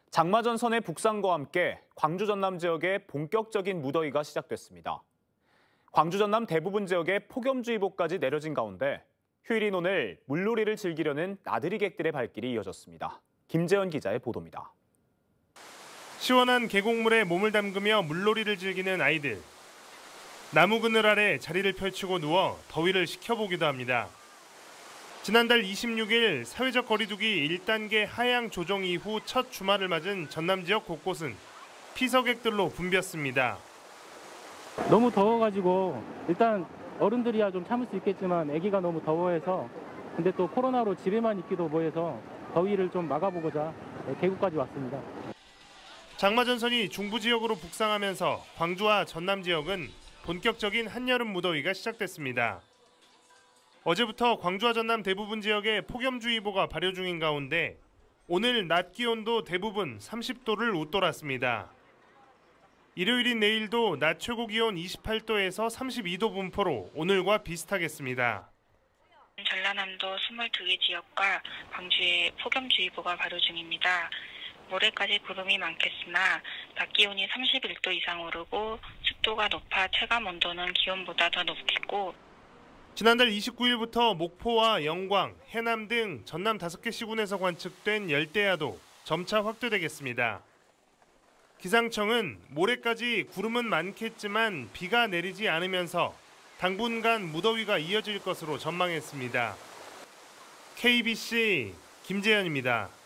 장마전선의 북상과 함께 광주 전남 지역에 본격적인 무더위가 시작됐습니다. 광주 전남 대부분 지역에 폭염주의보까지 내려진 가운데 휴일인 오늘 물놀이를 즐기려는 나들이객들의 발길이 이어졌습니다. 김재현 기자의 보도입니다. 시원한 계곡물에 몸을 담그며 물놀이를 즐기는 아이들. 나무 그늘 아래 자리를 펼치고 누워 더위를 식혀보기도 합니다. 지난달 26일 사회적 거리두기 1단계 하향 조정 이후 첫 주말을 맞은 전남 지역 곳곳은 피서객들로 붐볐습니다. 너무 더워가지고 일단 어른들이야 좀 참을 수 있겠지만 아기가 너무 더워해서 근데 또 코로나로 집에만 있기도 뭐해서 더위를 좀 막아보고자 계곡까지 왔습니다. 장마전선이 중부 지역으로 북상하면서 광주와 전남 지역은 본격적인 한여름 무더위가 시작됐습니다. 어제부터 광주와 전남 대부분 지역에 폭염주의보가 발효 중인 가운데 오늘 낮 기온도 대부분 30도를 웃돌았습니다. 일요일인 내일도 낮 최고 기온 28도에서 32도 분포로 오늘과 비슷하겠습니다. 전라남도 22개 지역과 광주에 폭염주의보가 발효 중입니다. 모레까지 구름이 많겠으나 낮 기온이 31도 이상 오르고 습도가 높아 체감 온도는 기온보다 더 높겠고 지난달 29일부터 목포와 영광, 해남 등 전남 5개 시군에서 관측된 열대야도 점차 확대되겠습니다. 기상청은 모레까지 구름은 많겠지만 비가 내리지 않으면서 당분간 무더위가 이어질 것으로 전망했습니다. KBC 김재현입니다.